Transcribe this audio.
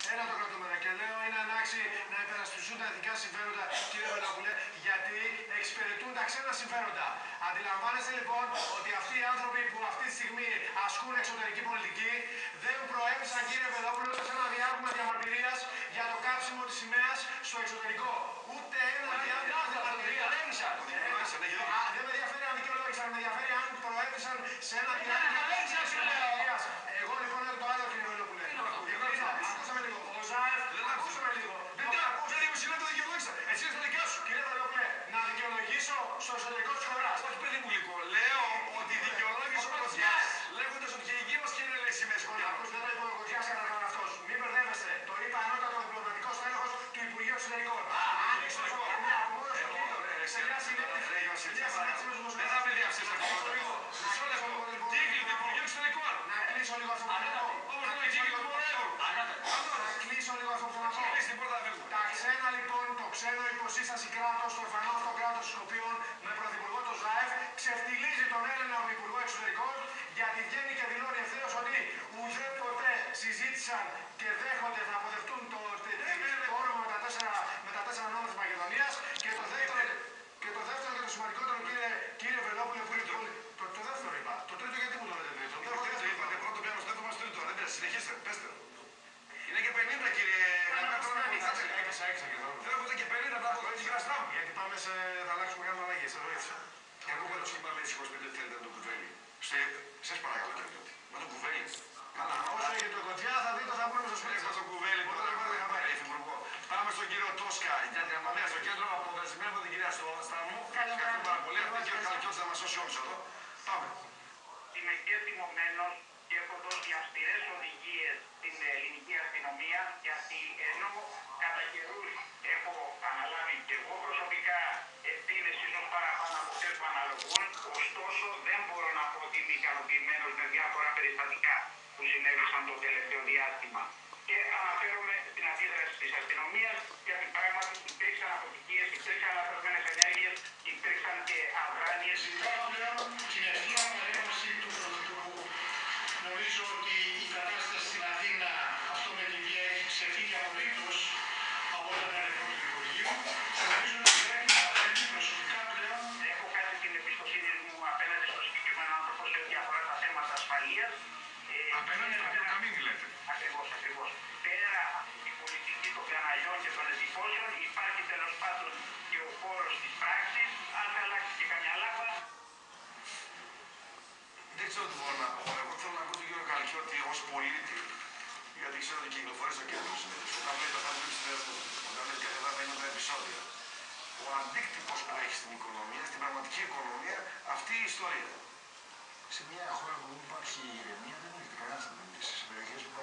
Ένα το κρατούμενο. Και λέω είναι ανάξι να υπερασπιστούν τα εθνικά συμφέροντα, κύριε Βελόπουλε, γιατί εξυπηρετούν τα ξένα συμφέροντα. Αντιλαμβάνεστε λοιπόν ότι αυτοί οι άνθρωποι που αυτή τη στιγμή ασκούν εξωτερική πολιτική δεν προέβησαν, κύριε Βελόπουλε, ούτε σε ένα διάβημα διαμαρτυρίας για το κάψιμο της σημαίας στο εξωτερικό. Ούτε ένα διάβημα διαμαρτυρίας. Δεν με ενδιαφέρει αν δικαιολόγησαν, με ενδιαφέρει αν προέβησαν σε ένα διάβημα διαμαρτυρίας. Εγώ λοιπόν έχω το άλλο, κύριε Βελόπουλε. Ακούσαμε λίγο. Ο Ζάεφ, ακούσαμε λίγο. Δεν είμαι το δικαιολόγησα. Εσύ είναι τα δικά σου, κύριε Βελόπουλε. Να δικαιολογήσω στο εσωτερικό της χώρας. Όχι, παιδί μου, λίγο. Λέω ότι δικαιολόγησε ο Κοτσιάς, λέγοντας ότι και η γη μας και είναι λέει σημαίες χωρίς. Ακούστε, δεν το είπε ο Κοτσιάς κατά τον αυτός. Μην μπερδεύεστε. Το είπε ανώτατο διπλωματικός στέλεχος του Υπουργείου Εξωτερικών. Δεν θα με διαψείς αυτό. Μισό λεπτό. Κύκλοι του Υπουργείου Εξωτερικών. Να κλείσω λίγο αυτό που θέλω να πω. Όπως λέμε, κύκλοι του Μορέου. Να κλείσω λίγο αυτό που θέλω να πω. Κλείς την πόρτα να φύγουμε. Τα ξένα λοιπόν, το ξένο υποσύσταση κράτος, το ορφανό αυτό κράτος των οποίων με πρωθυπουργό τον Ζάεφ ξεφτιλίζει τον Έλληνα Υπουργό Εξωτερικών, γιατί βγαίνει και δηλώνει ευθέως ότι ουδέποτε συζήτησαν και δέχονται να αποδεχτούν το όρομα με τα τέσσερα νόμια της Μακεδονίας. Και το δεύτερο και το σημαντικότερο, κύριε Βελόπουλε, που είναι το δεύτερο είπα. Το τρίτο γιατί μου το λέτε τρίτο. Το είπατε πρώτο πιάνω στο δεύτερο μας τρίτο. Δεν συνεχίστε, πέστε. Είναι και 50, κύριε. Θέλω και 50 να πω και κραστά μου. Γιατί πάμε σε. Θα αλλάξουμε κάποια αλλαγή, σε βοήθησα. Εγώ με το σχήμα με 25 θέλετε να το κουβέλει. Σας παρακαλώ κύριε Τότη. Με το κουβέλι. Καλά, όσο έχει το κοτιά θα δείτε θα μπούμε στο σπίτι. Έχω το κουβέλι τώρα. Πάμε στον κύριο Τόσκα για την αμμανία στο κέντρο. Αποδεσμεύω την κυρία Στάμου. Ευχαριστώ πάρα πολύ. Ο κύριο Καλκιώτης θα μας σώσει όλους εδώ. Πάμε. Είμαι και θυμωμένος και έχω δώσει αυστηρές οδηγίες στην ελληνική αστυνομία, γιατί ενώ κατά καιρούς έχω αναλάβει και εγώ προσωπικά ευθύνες ίσως παραπάνω από αυτές που αναλογούν, ωστόσο δεν μπορώ να πω ότι είμαι ικανοποιημένος με διάφορα περιστατικά που συνέβησαν το τελευταίο διάστημα. Και αναφέρομαι στην αντίδραση της αστυνομίας, γιατί πράγματι υπήρξαν αποτυχίες, υπήρξαν λαθασμένες ενέργειες, υπήρξαν και αδράνειες. Την ευθεία παρέμβαση του Πρωθυπουργού. Νομίζω ότι η κατάσταση στην Αθήνα, αυτό με τη βία, έχει ξεφύγει απολύτως από όταν έλεγχο του Υπουργείου. Νομίζω ότι πρέπει να παρέμβει προσωπικά πλέον. Έχω κάνει την εμπιστοσύνη μου απέναντι στο συγκεκριμένο άνθρωπο σε ό,τι αφορά τα θέματα ασφαλείας. Απέναντι στο κύριο Καμίνη λέτε. Ακριβώς. Πέρα από την πολιτική των καναλιών και των εντυπώσεων, υπάρχει τέλος πάντων και ο χώρος της πράξης. Αν θα αλλάξει και καμιά λάπα. Δεν ξέρω τι μπορώ να πω. Εγώ θέλω να ακούω τον κύριο Καλκιώτη ως πολίτη. Γιατί ξέρω ότι κυκλοφορεί στο κέντρο συνέντευξη. Όταν βλέπει τα familia συνέντευξη, όταν βλέπει κάθε βράδυ είναι τα επεισόδια. Ο αντίκτυπος που έχει στην οικονομία, στην πραγματική οικονομία, αυτή η ιστορία. Σε μια χώρα που υπάρχει ηρεμία δεν έχετε κανένα να μιλήσει. Σε περιοχές που